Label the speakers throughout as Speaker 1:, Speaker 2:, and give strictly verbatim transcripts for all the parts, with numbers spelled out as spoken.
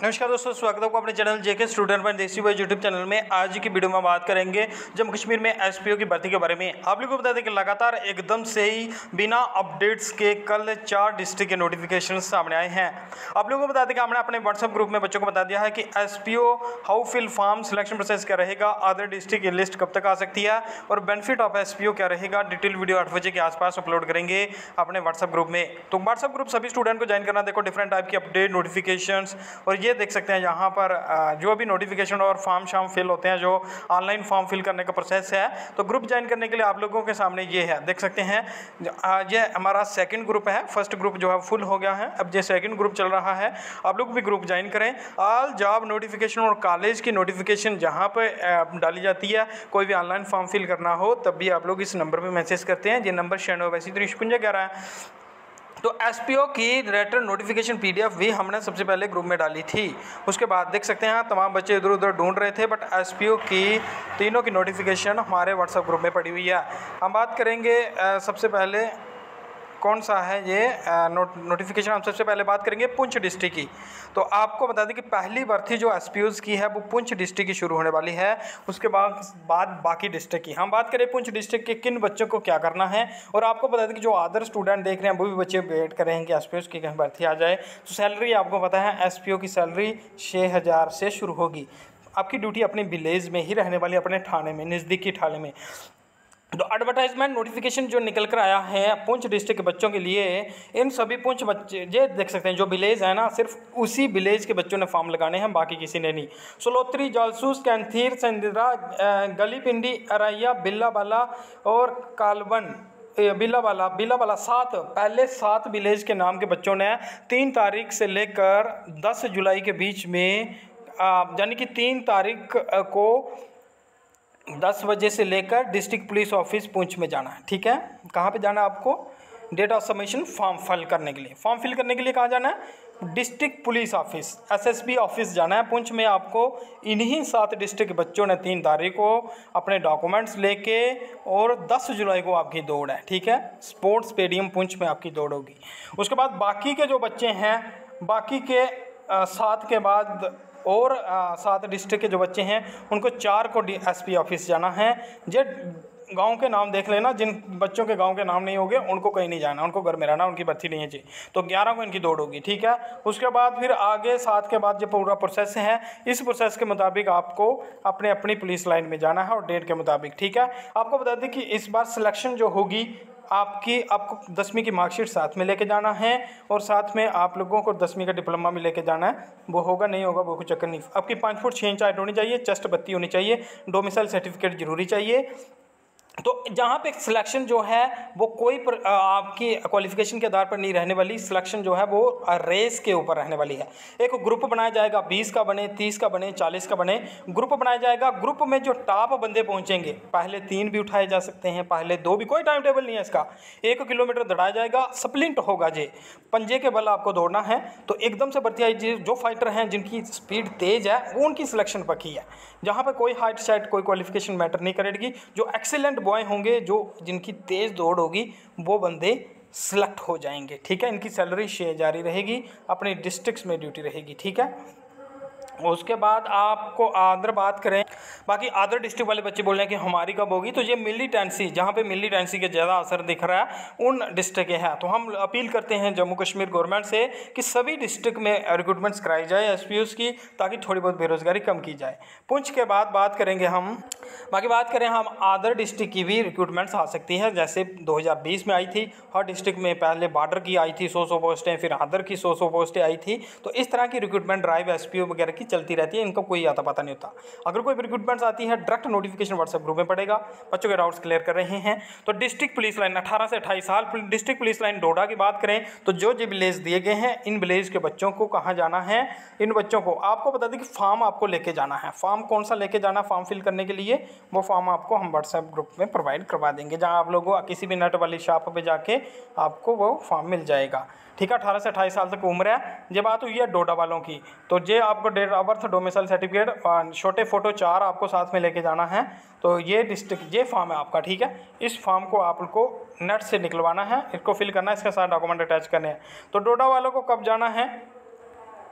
Speaker 1: नमस्कार दोस्तों, स्वागत है आपको अपने channel JK student by Desi boy YouTube channel में। आज की वीडियो में बात करेंगे जम्मू कश्मीर में एसपीओ की भर्ती के बारे में। आप लोगों को बता दें कि लगातार एकदम से ही बिना अपडेट्स के कल चार डिस्ट्रिक्ट के नोटिफिकेशन सामने आए हैं। आप लोगों को बता दें कि हमने अपने व्हाट्सएप ग्रुप में बच्चों को बता दिया है कि SPO how fill form selection process क्या रहेगा, अदर डिस्ट्रिक्ट की लिस्ट कब तक आ सकती है और बेनिफिट ऑफ एसपीओ क्या रहेगा। डिटेल वीडियो आठ बजे के आसपास अपलोड करेंगे अपने व्हाट्सएप ग्रुप में। तो व्हाट्सएप ग्रुप सभी स्टूडेंट को ज्वाइन करना। देखो डिफरेंट टाइप की अपडेट नोटिफिकेशन, और ये देख सकते हैं यहाँ पर जो भी नोटिफिकेशन और फॉर्म शाम फिल होते हैं, जो ऑनलाइन फॉर्म फिल करने का प्रोसेस है। तो ग्रुप ज्वाइन करने के लिए आप लोगों के सामने ये है, देख सकते हैं। ये हमारा सेकंड ग्रुप है, फर्स्ट ग्रुप जो है फुल हो गया है, अब ये सेकंड ग्रुप चल रहा है। आप लोग भी ग्रुप ज्वाइन करें। ऑल जॉब नोटिफिकेशन और कॉलेज की नोटिफिकेशन जहाँ पर डाली जाती है, कोई भी ऑनलाइन फॉर्म फिल करना हो तब भी आप लोग इस नंबर पर मैसेज करते हैं। ये नंबर छियानवे वैसी त्रिशपुंजा ग्यारह है। तो एसपीओ की लेटर नोटिफिकेशन पीडीएफ भी हमने सबसे पहले ग्रुप में डाली थी। उसके बाद देख सकते हैं तमाम बच्चे इधर उधर ढूंढ रहे थे, बट एसपीओ की तीनों की नोटिफिकेशन हमारे व्हाट्सएप ग्रुप में पड़ी हुई है। हम बात करेंगे सबसे पहले कौन सा है ये नोट नोटिफिकेशन हम सबसे पहले बात करेंगे पुंछ डिस्ट्रिक्ट की। तो आपको बता दें कि पहली भर्ती जो एसपीओज की है वो पुंछ डिस्ट्रिक्ट की शुरू होने वाली है। उसके बाद बाद बाकी डिस्ट्रिक्ट की। हम बात करें पुंछ डिस्ट्रिक्ट के किन बच्चों को क्या करना है, और आपको बता दें कि जो अदर स्टूडेंट देख रहे हैं वो भी बच्चे वेट कर रहे हैं कि एसपीओज की कहीं भर्ती आ जाए। तो सैलरी आपको पता है एसपीओ की सैलरी छः हज़ार से शुरू होगी। आपकी ड्यूटी अपने विलेज में ही रहने वाली, अपने थाने में, नज़दीकी थाने में। तो एडवर्टाइजमेंट नोटिफिकेशन जो निकल कर आया है पुंछ डिस्ट्रिक्ट के बच्चों के लिए, इन सभी पुंछ बच्चे ये देख सकते हैं जो विलेज है ना, सिर्फ उसी विलेज के बच्चों ने फॉर्म लगाने हैं, बाकी किसी ने नहीं। सोलोत्री, जालसूस, कैंथीर, संदिरा, गली पिंडी, अरैया, बिल्लाबाला और कालवन बिल्लाबाला बिल्लाबाला सात पहले सात विलेज के नाम के बच्चों ने तीन तारीख से लेकर दस जुलाई के बीच में, यानी कि तीन तारीख को दस बजे से लेकर डिस्ट्रिक्ट पुलिस ऑफिस पुंछ में जाना है। ठीक है, कहाँ पे जाना है आपको? Date of submission form fill करने के लिए। फॉर्म फिल करने के लिए कहाँ जाना है? District police office, SSP office जाना है पुंछ में। आपको इन्हीं सात डिस्ट्रिक्ट बच्चों ने तीन तारीख को अपने डॉक्यूमेंट्स लेके, और दस जुलाई को आपकी दौड़ है। ठीक है, स्पोर्ट्स स्टेडियम पुंछ में आपकी दौड़ होगी। उसके बाद बाकी के जो बच्चे हैं, बाकी के सात के बाद और सात डिस्ट्रिक्ट के जो बच्चे हैं उनको चार को एसपी ऑफिस जाना है। जे गांव के नाम देख लेना, जिन बच्चों के गांव के नाम नहीं होंगे उनको कहीं नहीं जाना, उनको घर में रहना, उनकी भर्ती नहीं है जी। तो ग्यारह को इनकी दौड़ होगी। ठीक है, उसके बाद फिर आगे सात के बाद जो पूरा प्रोसेस है, इस प्रोसेस के मुताबिक आपको अपने अपनी पुलिस लाइन में जाना है और डेट के मुताबिक। ठीक है, आपको बता दें कि इस बार सिलेक्शन जो होगी आपकी, आपको दसवीं की मार्कशीट साथ में लेके जाना है, और साथ में आप लोगों को दसवीं का डिप्लोमा भी लेके जाना है। वो होगा नहीं होगा वो कुछ चक्कर नहीं। आपकी पाँच फुट छः इंच हाइट होनी चाहिए, चेस्ट बत्ती होनी चाहिए, डोमिसाइल सर्टिफिकेट जरूरी चाहिए। तो जहाँ पे सिलेक्शन जो है वो कोई पर, आपकी क्वालिफिकेशन के आधार पर नहीं रहने वाली। सिलेक्शन जो है वो रेस के ऊपर रहने वाली है। एक ग्रुप बनाया जाएगा, बीस का बने, तीस का बने, चालीस का बने, ग्रुप बनाया जाएगा। ग्रुप में जो टॉप बंदे पहुंचेंगे, पहले तीन भी उठाए जा सकते हैं, पहले दो भी, कोई टाइम टेबल नहीं है इसका। एक किलोमीटर दौड़ाया जाएगा, स्प्लिंट होगा जे, पंजे के बल आपको दौड़ना है। तो एकदम से भर्ती आई, जो फाइटर हैं जिनकी स्पीड तेज है वो उनकी सिलेक्शन पक्की है। जहाँ पर कोई हाइट शाइट कोई क्वालिफिकेशन मैटर नहीं करेगी। जो एक्सीलेंट बॉय होंगे, जो जिनकी तेज़ दौड़ होगी, वो बंदे सिलेक्ट हो जाएंगे। ठीक है, इनकी सैलरी छः जारी रहेगी, अपने डिस्ट्रिक्ट्स में ड्यूटी रहेगी। ठीक है, उसके बाद आपको आदर बात करें, बाकी अदर डिस्ट्रिक्ट वाले बच्चे बोल रहे हैं कि हमारी कब होगी। तो ये मिलिटेंसी, जहाँ पे मिलिटेंसी के ज़्यादा असर दिख रहा है उन डिस्ट्रिक्ट के हैं। तो हम अपील करते हैं जम्मू कश्मीर गवर्नमेंट से कि सभी डिस्ट्रिक्ट में रिक्रूटमेंट्स कराई जाए एसपीओज की, ताकि थोड़ी बहुत बेरोजगारी कम की जाए। पुंछ के बाद बात करेंगे हम, बाकी बात करें हम अदर डिस्ट्रिक्ट की भी रिक्रूटमेंट्स आ सकती है। जैसे दो हज़ार बीस में आई थी, हर डिस्ट्रिक्ट में पहले बॉर्डर की आई थी सौ सौ पोस्टें, फिर अदर की सौ सौ पोस्टें आई थी। तो इस तरह की रिक्रूटमेंट ड्राइव एसपीओ वगैरह की चलती रहती है, इनको कोई आता पता नहीं होता। अगर कोई रिक्रूटमेंट्स आती है, डायरेक्ट नोटिफिकेशन व्हाट्सएप ग्रुप में पड़ेगा। बच्चों के डाउट्स क्लियर कर रहे हैं। तो डिस्ट्रिक्ट पुलिस लाइन अठारह से अट्ठाईस साल, डिस्ट्रिक्ट पुलिस लाइन डोडा की बात करें तो जो जो विलेज दिए गए हैं, इन विलेज के बच्चों को कहाँ जाना है, इन बच्चों को आपको बता दें कि फॉर्म आपको लेके जाना है। फॉर्म कौन सा लेके जाना फॉर्म फिल करने के लिए, वो फॉर्म आपको हम व्हाट्सएप ग्रुप में प्रोवाइड करवा देंगे, जहाँ आप लोगों किसी भी नट वाली शॉप पर जाके आपको वो फॉर्म मिल जाएगा। ठीक है, अठारह से अट्ठाईस साल तक उम्र है। जब बात हुई है डोडा वालों की, तो जे आपको date of birth, domicile certificate, छोटे फोटो चार आपको साथ में लेके जाना है। तो ये डिस्ट्रिक्ट ये फॉर्म है आपका। ठीक है, इस फॉर्म को आपको नेट से निकलवाना है, इसको फिल करना है, इसके साथ डॉक्यूमेंट अटैच करने हैं। तो डोडा वालों को कब जाना है,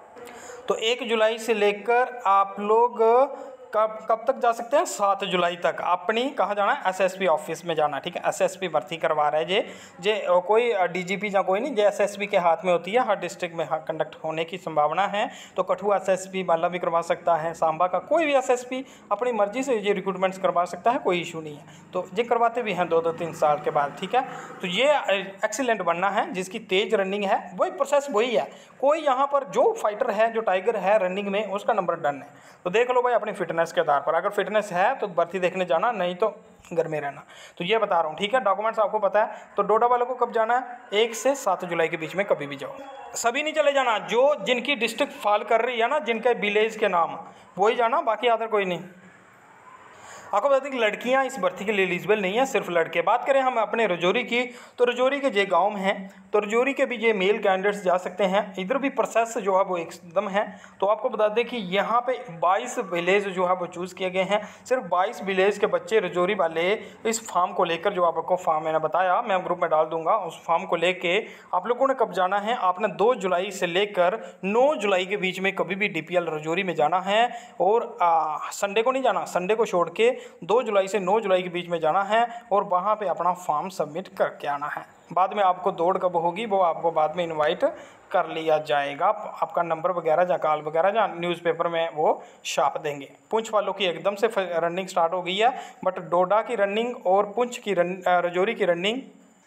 Speaker 1: तो एक जुलाई से लेकर आप लोग कब कब तक जा सकते हैं? सात जुलाई तक अपनी कहाँ जाना है? एसएसपी ऑफिस में जाना। ठीक है, एसएसपी भर्ती करवा रहे हैं जे जे कोई डीजीपी या कोई नहीं, जे एसएसपी के हाथ में होती है, हर डिस्ट्रिक्ट में कंडक्ट होने की संभावना है। तो कठुआ एसएसपी बाला भी करवा सकता है, सांबा का कोई भी एसएसपी अपनी मर्जी से ये रिक्रूटमेंट्स करवा सकता है, कोई इशू नहीं है। तो ये करवाते भी हैं दो दो तीन साल के बाद। ठीक है, तो ये एक्सीलेंट बनना है, जिसकी तेज रनिंग है वही प्रोसेस वही है। कोई यहाँ पर जो फाइटर है, जो टाइगर है रनिंग में, उसका नंबर डन है। तो देख लो भाई अपनी फिटनेस के आधार पर, अगर फिटनेस है तो भर्ती देखने जाना, नहीं तो घर में रहना। तो ये बता रहा हूँ। ठीक है, डॉक्यूमेंट्स आपको पता है। तो डोडा वालों को कब जाना है? एक से सात जुलाई के बीच में कभी भी जाओ। सभी नहीं चले जाना, जो जिनकी डिस्ट्रिक्ट फॉल कर रही है ना, जिनके विलेज के नाम, वही जाना, बाकी अदर कोई नहीं। आपको बता दें कि लड़कियां इस भर्ती के लिए एलिजिबल नहीं है, सिर्फ लड़के। बात करें हम अपने रजौरी की, तो रजौरी के जे गांव में हैं, तो रजौरी के भी ये मेल कैंडिडेट्स जा सकते हैं। इधर भी प्रोसेस जो है वो एकदम है। तो आपको बता दें कि यहाँ पे बाईस विलेज जो है वो चूज़ किए गए हैं। सिर्फ बाईस विलेज के बच्चे रजौरी वाले इस फॉर्म को लेकर, जो आपको फॉर्म मैंने बताया, मैं ग्रुप में डाल दूंगा, उस फॉर्म को लेके आप लोगों ने कब जाना है? आपने दो जुलाई से लेकर नौ जुलाई के बीच में कभी भी डीपीएल रजौरी में जाना है। और संडे को नहीं जाना, संडे को छोड़ के दो जुलाई से नौ जुलाई के बीच में जाना है और वहाँ पे अपना फॉर्म सबमिट करके आना है। बाद में आपको दौड़ कब होगी वो आपको बाद में इनवाइट कर लिया जाएगा। आपका नंबर वगैरह या कॉल वगैरह या न्यूज़पेपर में वो छाप देंगे। पुंछ वालों की एकदम से रनिंग स्टार्ट हो गई है, बट डोडा की रनिंग और पुंछ की रन रजौरी की रनिंग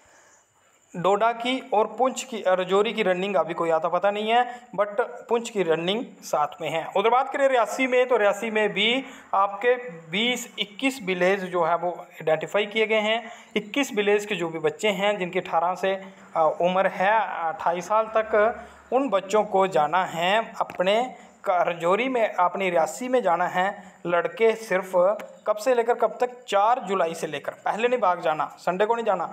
Speaker 1: डोडा की और पुंछ की रजौरी की रनिंग अभी कोई आता पता नहीं है, बट पुंछ की रनिंग साथ में है। उधर बात करें रियासी में, तो रियासी में भी आपके बीस इक्कीस विलेज जो है वो आइडेंटिफाई किए गए हैं। इक्कीस विलेज के जो भी बच्चे हैं जिनकी अठारह से उम्र है अट्ठाईस साल तक, उन बच्चों को जाना है अपने रजौरी में, अपनी रियासी में जाना है। लड़के सिर्फ कब से लेकर कब तक? चार जुलाई से लेकर, पहले नहीं भाग जाना, संडे को नहीं जाना,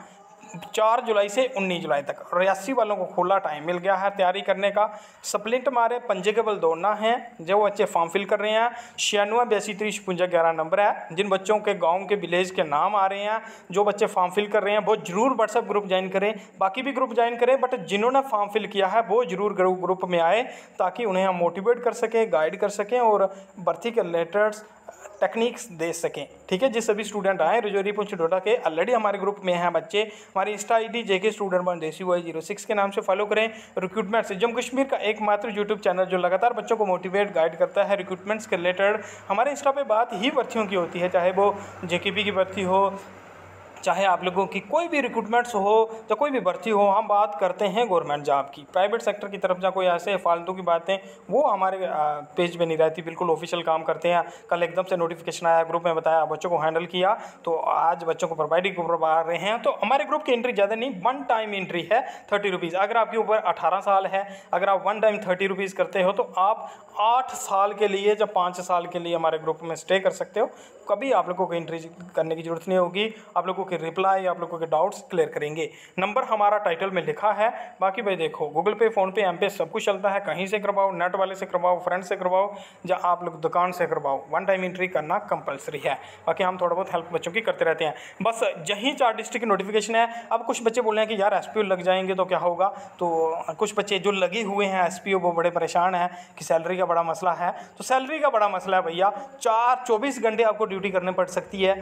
Speaker 1: चार जुलाई से उन्नीस जुलाई तक। रियासी वालों को खुला टाइम मिल गया है तैयारी करने का। स्प्लिंट मारे पंजे के बल दौड़ना है। जो बच्चे फॉर्म फिल कर रहे हैं, छियानवे बयासी तीस छप्पन ग्यारह नंबर है। जिन बच्चों के गांव के विलेज के नाम आ रहे हैं, जो बच्चे फॉर्म फिल कर रहे हैं, वो जरूर व्हाट्सएप ग्रुप ज्वाइन करें। बाकी भी ग्रुप ज्वाइन करें, बट जिन्होंने फॉर्म फिल किया है वो जरूर ग्रुप में आए, ताकि उन्हें हम मोटिवेट कर सकें, गाइड कर सकें और भर्ती के रिलेटेड टेक्निक्स दे सकें। ठीक है, जिस सभी स्टूडेंट आए रजौरी पुंछ डोडा के, ऑलरेडी हमारे ग्रुप में हैं बच्चे। हमारी Insta I D JK student one Desi Y zero six के नाम से फॉलो करें। रिक्रूटमेंट से जम्मू कश्मीर का एकमात्र यूट्यूब चैनल जो लगातार बच्चों को मोटिवेट गाइड करता है रिक्रूटमेंट्स के रिलेटेड। हमारे इंस्टा पे बात ही भर्तियों की होती है, चाहे वो जेकेपी की भर्ती हो, चाहे आप लोगों की कोई भी रिक्रूटमेंट्स हो, या कोई भी भर्ती हो, हम बात करते हैं गवर्नमेंट जॉब की। प्राइवेट सेक्टर की तरफ जा कोई ऐसे फालतू की बातें वो हमारे पेज पे नहीं रहती, बिल्कुल ऑफिशियल काम करते हैं। कल एकदम से नोटिफिकेशन आया, ग्रुप में बताया, बच्चों को हैंडल किया, तो आज बच्चों को प्रोवाइड करवा रहे हैं। तो हमारे ग्रुप की एंट्री ज़्यादा नहीं, वन टाइम एंट्री है थर्टी रुपीज़। अगर आपके ऊपर अठारह साल है, अगर आप वन टाइम थर्टी रुपीज़ करते हो, तो आप आठ साल के लिए या पाँच साल के लिए हमारे ग्रुप में स्टे कर सकते हो। कभी आप लोगों को एंट्री करने की जरूरत नहीं होगी। आप लोगों के रिप्लाई, आप लोगों के डाउट्स क्लियर करेंगे। नंबर हमारा टाइटल में लिखा है। बाकी भाई देखो, गूगल पे, फोन पे, एम पे सब कुछ चलता है। कहीं से करवाओ, नेट वाले से करवाओ, फ्रेंड से करवाओ, या आप लोग दुकान से करवाओ, वन टाइम एंट्री करना कंपलसरी है। बाकी हम थोड़ा बहुत हेल्प बच्चों की करते रहते हैं। बस यही चार डिस्ट्रिक्ट की नोटिफिकेशन है। अब कुछ बच्चे बोल रहे हैं कि यार एसपीओ लग जाएंगे तो क्या होगा, तो कुछ बच्चे जो लगे हुए हैं एसपीओ वो बड़े परेशान हैं कि सैलरी का बड़ा मसला है। तो सैलरी का बड़ा मसला है भैया, चार चौबीस घंटे आपको ड्यूटी करनी पड़ सकती है,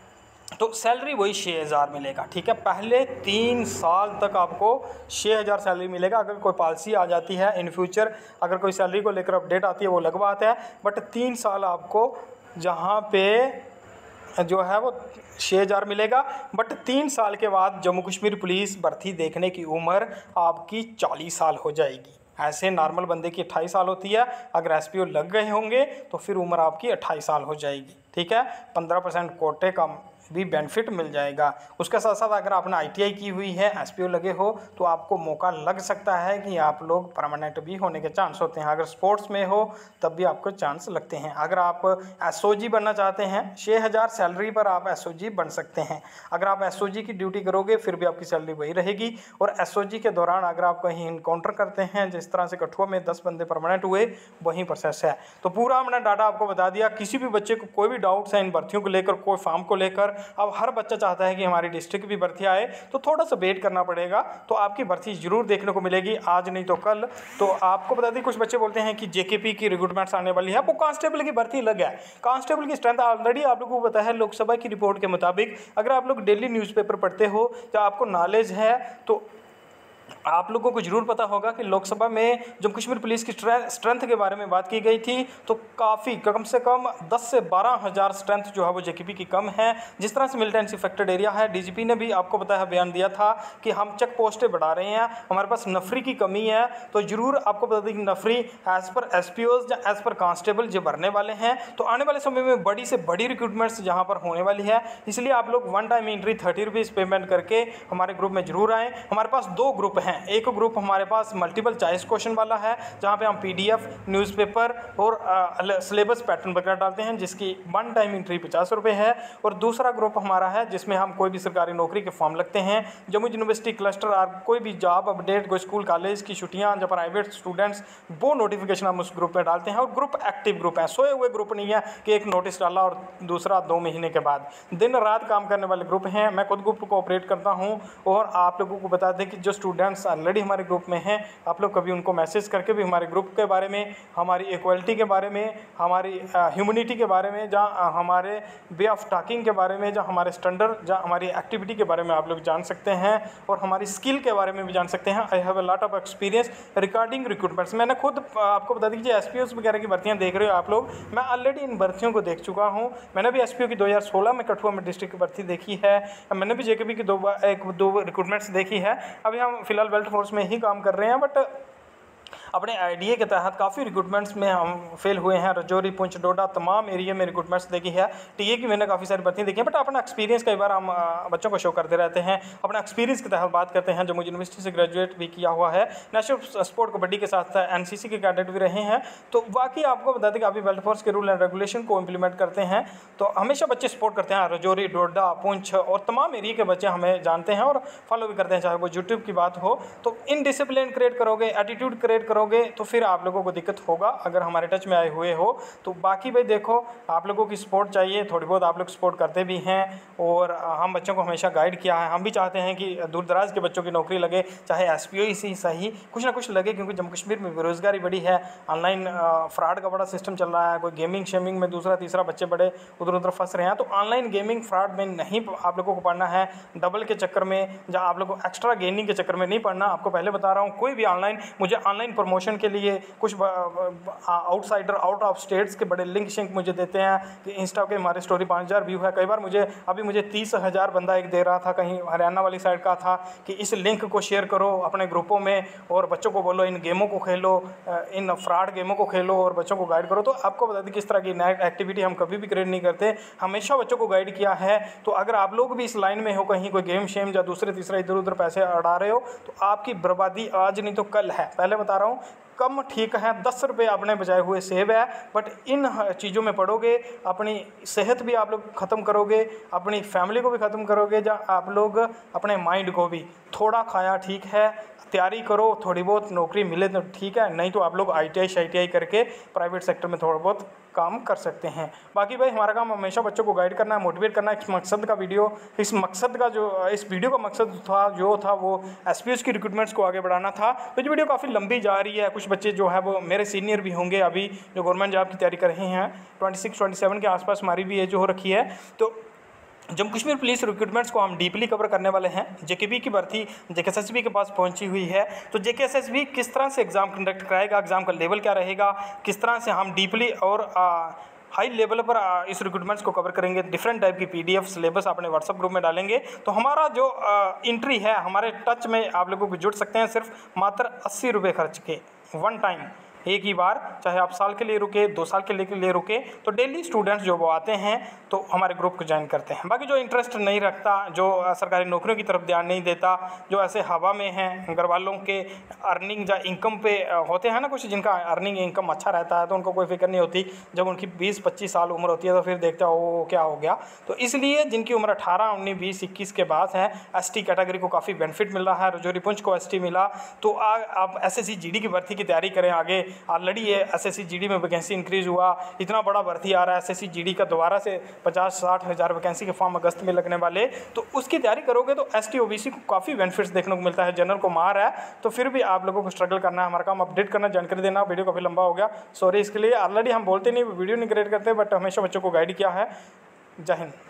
Speaker 1: तो सैलरी वही छः हज़ार मिलेगा। ठीक है, पहले तीन साल तक आपको छः हज़ार सैलरी मिलेगा। अगर कोई पॉलिसी आ जाती है इन फ्यूचर, अगर कोई सैलरी को लेकर अपडेट आती है, वो अलग बात है, बट तीन साल आपको जहाँ पे जो है वो छः हज़ार मिलेगा। बट तीन साल के बाद जम्मू कश्मीर पुलिस भर्ती देखने की उम्र आपकी चालीस साल हो जाएगी। ऐसे नॉर्मल बंदे की अट्ठाईस साल होती है, अगर एसपीओ लग गए होंगे तो फिर उम्र आपकी अट्ठाईस साल हो जाएगी। ठीक है, पंद्रह परसेंट कोटे का भी बेनिफिट मिल जाएगा। उसके साथ साथ अगर आपने आईटीआई की हुई है, एसपीओ लगे हो, तो आपको मौका लग सकता है कि आप लोग परमानेंट भी होने के चांस होते हैं। अगर स्पोर्ट्स में हो तब भी आपको चांस लगते हैं। अगर आप एसओजी बनना चाहते हैं, छः हज़ार सैलरी पर आप एसओजी बन सकते हैं। अगर आप एसओजी की ड्यूटी करोगे फिर भी आपकी सैलरी वही रहेगी। और एसओजी के दौरान अगर आप कहीं इनकाउंटर करते हैं, जिस तरह से कठुआ में दस बंदे परमानेंट हुए, वही प्रोसेस है। तो पूरा हमने डाटा आपको बता दिया। किसी भी बच्चे को कोई भी डाउट्स है इन भर्तियों को लेकर, कोई फॉर्म को लेकर, लेकर अब हर बच्चा चाहता है कि हमारी डिस्ट्रिक्ट भी भर्ती आए, तो थोड़ा सा वेट करना पड़ेगा, तो आपकी भर्ती जरूर देखने को मिलेगी, आज नहीं तो कल। तो आपको बता दें, कुछ बच्चे बोलते हैं कि जेकेपी की रिक्रूटमेंट्स आने वाली है, वो कांस्टेबल की भर्ती लग है। कांस्टेबल की स्ट्रेंथ ऑलरेडी आप लोगों को पता है, लोकसभा की रिपोर्ट के मुताबिक अगर आप लोग डेली न्यूज़पेपर पढ़ते हो या आपको नॉलेज है तो आप लोगों को जरूर पता होगा कि लोकसभा में जम्मू कश्मीर पुलिस की स्ट्रेंथ के बारे में बात की गई थी, तो काफ़ी कम से कम दस से बारह हज़ार स्ट्रेंथ जो है वो जेकेपी की कम है। जिस तरह से मिलिटेंसी इफेक्टेड एरिया है, डीजीपी ने भी आपको पता है बयान दिया था कि हम चेक पोस्टें बढ़ा रहे हैं, हमारे पास नफरी की कमी है। तो जरूर आपको बता दें कि नफरी एज़ पर एस पी ओज या एज़ पर कांस्टेबल जो भरने वाले हैं, तो आने वाले समय में बड़ी से बड़ी रिक्रूटमेंट्स जहाँ पर होने वाली है, इसलिए आप लोग one time entry thirty rupees payment करके हमारे ग्रुप में जरूर आएँ। हमारे पास दो ग्रुप हैं, एक ग्रुप हमारे पास मल्टीपल चॉइस क्वेश्चन वाला है जहां पे हम पीडीएफ, न्यूज़पेपर और सिलेबस पैटर्न वगैरह डालते हैं, जिसकी वन टाइम एंट्री पचास रुपये है। और दूसरा ग्रुप हमारा है जिसमें हम कोई भी सरकारी नौकरी के फॉर्म लगते हैं, जम्मू यूनिवर्सिटी क्लस्टर और कोई भी जॉब अपडेट, कोई स्कूल कॉलेज की छुट्टियां या प्राइवेट स्टूडेंट्स, वो नोटिफिकेशन हम उस ग्रुप में डालते हैं। और ग्रुप एक्टिव ग्रुप है, सोए हुए ग्रुप नहीं है कि एक नोटिस डाला और दूसरा दो महीने के बाद, दिन रात काम करने वाले ग्रुप हैं। मैं खुद ग्रुप को ऑपरेट करता हूँ और आप लोगों को बता दें कि जो स्टूडेंट्स ऑलरेडी हमारे ग्रुप में हैं, आप लोग कभी उनको मैसेज करके भी हमारे ग्रुप के बारे में, हमारी इक्वलिटी के बारे में, हमारी ह्यूमनिटी के बारे में, जहाँ हमारे वे ऑफ टॉकिंग के बारे में, जहाँ हमारे स्टैंडर्ड, जहाँ हमारी एक्टिविटी के बारे में आप लोग जान सकते हैं और हमारी स्किल के बारे में भी जान सकते हैं। I have a lot of experience regarding recruitments. मैंने खुद आपको बता दीजिए एस पी ओज वगैरह की भर्तियाँ देख रहे हो आप लोग, मैं ऑलरेडी इन भर्तियों को देख चुका हूँ। मैंने भी एस पी ओ की दो हज़ार सोलह में कठुआ में डिस्ट्रिक्ट की भर्ती देखी है, मैंने भी जेकेपी की दो एक दो रिक्रूटमेंट्स देखी है। अभी हम फिलहाल बेल्ट फोर्स में ही काम कर रहे हैं, बट अपने आईडीए के तहत काफ़ी रिक्रूटमेंट्स में हम फेल हुए हैं। रजौरी, पुंछ, डोडा तमाम एरिया में रिक्रूटमेंट्स देखी है। टीए की मैंने काफ़ी सारी भर्तियाँ देखी हैं, बट अपना एक्सपीरियंस कई बार हम बच्चों को शो करते रहते हैं, अपना एक्सपीरियंस के तहत बात करते हैं। जम्मू यूनिवर्सिटी से ग्रेजुएट भी किया हुआ है, नेशनल स्पोर्ट कबड्डी के साथ एनसीसी के कैडेट भी रहे हैं। तो बाकी आपको बता दें कि अभी बेल्ट फोर्स के रूल एंड रेगुलेशन को इम्प्लीमेंट करते हैं, तो हमेशा बच्चे सपोर्ट करते हैं। रजौरी, डोडा, पुंछ और तमाम एरिया के बच्चे हमें जानते हैं और फॉलो भी करते हैं, चाहे वो यूट्यूब की बात हो। तो इन डिसिप्लिन क्रिएट करोगे, एटीट्यूड क्रिएट करोगे, तो फिर आप लोगों को दिक्कत होगा अगर हमारे टच में आए हुए हो। तो बाकी भाई देखो, आप लोगों की सपोर्ट चाहिए, थोड़ी बहुत आप लोग सपोर्ट करते भी हैं और हम बच्चों को हमेशा गाइड किया है। हम भी चाहते हैं कि दूर दराज के बच्चों की नौकरी लगे, चाहे एस पी ओ ही सी सही, कुछ ना कुछ लगे, क्योंकि जम्मू कश्मीर में बेरोज़गारी बड़ी है, ऑनलाइन फ्रॉड का बड़ा सिस्टम चल रहा है, कोई गेमिंग शेमिंग में दूसरा तीसरा बच्चे बड़े उधर उधर फंस रहे हैं। तो ऑनलाइन गेमिंग फ्रॉड में नहीं आप लोगों को पढ़ना है, डबल के चक्कर में या आप लोगों को एक्स्ट्रा गेनिंग के चक्कर में नहीं पढ़ना। आपको पहले बता रहा हूँ, कोई भी ऑनलाइन मुझे ऑनलाइन प्रमोशन के लिए कुछ आउटसाइडर, आउट ऑफ स्टेट्स के बड़े लिंक शिंक मुझे देते हैं कि इंस्टा के हमारे स्टोरी पाँच हज़ार व्यू है। कई बार मुझे अभी मुझे तीस हज़ार बंदा एक दे रहा था, कहीं हरियाणा वाली साइड का था, कि इस लिंक को शेयर करो अपने ग्रुपों में और बच्चों को बोलो इन गेमों को खेलो, इन फ्रॉड गेमों को खेलो और बच्चों को गाइड करो। तो आपको बता दें किस तरह की नई एक्टिविटी हम कभी भी क्रिएट नहीं करते, हमेशा बच्चों को गाइड किया है। तो अगर आप लोग भी इस लाइन में हो, कहीं कोई गेम शेम या दूसरे तीसरा इधर उधर पैसे अड़ा रहे हो, तो आपकी बर्बादी आज नहीं तो कल है। पहले बता रहा हूँ, कम ठीक है, दस रुपये आपने बचाए हुए सेव है, बट इन चीज़ों में पढ़ोगे, अपनी सेहत भी आप लोग ख़त्म करोगे, अपनी फैमिली को भी ख़त्म करोगे, या आप लोग अपने माइंड को भी। थोड़ा खाया ठीक है, तैयारी करो, थोड़ी बहुत नौकरी मिले तो ठीक है, नहीं तो आप लोग आई टी आई शाई टी आई करके प्राइवेट सेक्टर में थोड़ा बहुत काम कर सकते हैं। बाकी भाई हमारा काम हमेशा बच्चों को गाइड करना है, मोटिवेट करना है। इस मकसद का वीडियो इस मकसद का जो इस वीडियो का मकसद था जो था वो एस पी एस की रिक्रूटमेंट्स को आगे बढ़ाना था। तो ये वीडियो काफ़ी लंबी जा रही है, कुछ बच्चे जो है वो मेरे सीनियर भी होंगे अभी जो गवर्नमेंट जॉब की तैयारी कर रहे हैं, ट्वेंटी सिक्स ट्वेंटी सेवन के आसपास हमारी भी एज हो रखी है। तो जम्मू कश्मीर पुलिस रिक्रूटमेंट्स को हम डीपली कवर करने वाले हैं। जेकेबी की भर्ती जेकेएसएसबी के पास पहुंची हुई है, तो जेकेएसएसबी किस तरह से एग्ज़ाम कंडक्ट कराएगा, एग्ज़ाम का लेवल क्या रहेगा, किस तरह से हम डीपली और आ, हाई लेवल पर इस रिक्रूटमेंट्स को कवर करेंगे। डिफरेंट टाइप की पीडीएफ सिलेबस अपने व्हाट्सअप ग्रुप में डालेंगे। तो हमारा जो एंट्री है, हमारे टच में आप लोगों को जुड़ सकते हैं सिर्फ मात्र अस्सी रुपये खर्च के, वन टाइम, एक ही बार, चाहे आप साल के लिए रुके, दो साल के लिए रुके। तो डेली स्टूडेंट्स जो वो आते हैं तो हमारे ग्रुप को ज्वाइन करते हैं। बाकी जो इंटरेस्ट नहीं रखता, जो सरकारी नौकरियों की तरफ ध्यान नहीं देता, जो ऐसे हवा में हैं, घर वालों के अर्निंग या इनकम पे होते हैं ना कुछ, जिनका अर्निंग इनकम अच्छा रहता है तो उनको कोई फिक्र नहीं होती। जब उनकी बीस पच्चीस साल उम्र होती है तो फिर देखते हो क्या हो गया। तो इसलिए जिनकी उम्र अठारह उन्नीस बीस इक्कीस के बाद है, एस टी कैटेगरी को काफ़ी बेनिफिट मिल रहा है। रजौरी पुंछ को एस टी मिला, तो आप S S C G D की भर्ती की तैयारी करें आगे, ऑलरेडी ये S S C G D में वैकेंसी इंक्रीज़ हुआ, इतना बड़ा भर्ती आ रहा है S S C G D का, दोबारा से पचास साठ हज़ार वैकेंसी के फॉर्म अगस्त में लगने वाले, तो उसकी तैयारी करोगे तो S T O B C को काफ़ी बेनिफिट्स देखने को मिलता है। जनरल को मार है तो फिर भी आप लोगों को स्ट्रगल करना है, हमारा काम अपडेट करना, जानकारी देना। वीडियो काफ़ी लंबा हो गया, सॉरी इसके लिए। ऑलरेडी हम बोलते नहीं, वीडियो नहीं क्रिएट करते, बट हमेशा बच्चों को गाइड किया है। जय हिंद।